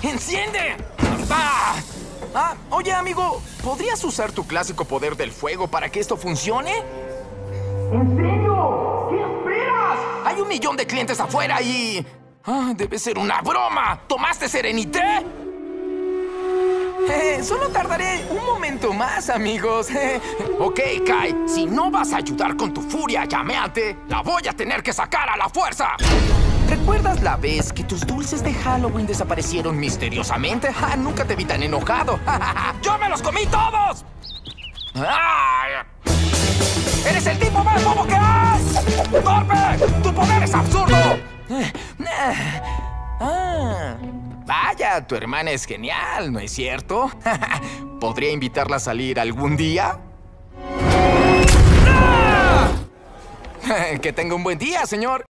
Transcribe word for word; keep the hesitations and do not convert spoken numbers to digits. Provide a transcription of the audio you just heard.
¡Enciende! ¡Ah! Ah, oye, amigo, ¿podrías usar tu clásico poder del fuego para que esto funcione? ¿En serio? ¿Qué esperas? Hay un millón de clientes afuera y... Ah, debe ser una broma. ¿Tomaste Serenité? Eh, solo tardaré un momento más, amigos. Eh, ok, Kai, si no vas a ayudar con tu furia llameante, la voy a tener que sacar a la fuerza. ¿Recuerdas la vez que tus dulces de Halloween desaparecieron misteriosamente? Ah, nunca te vi tan enojado. ¡Yo me los comí todos! ¡Ay! ¡Eres el tipo más bobo que hay! ¡Torpe! ¡Tu poder es absurdo! Ah, vaya, tu hermana es genial, ¿no es cierto? ¿Podría invitarla a salir algún día? ¡Ah! Que tenga un buen día, señor.